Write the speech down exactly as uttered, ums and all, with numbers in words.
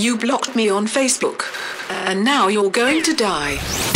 You blocked me on Facebook. And now you're going to die.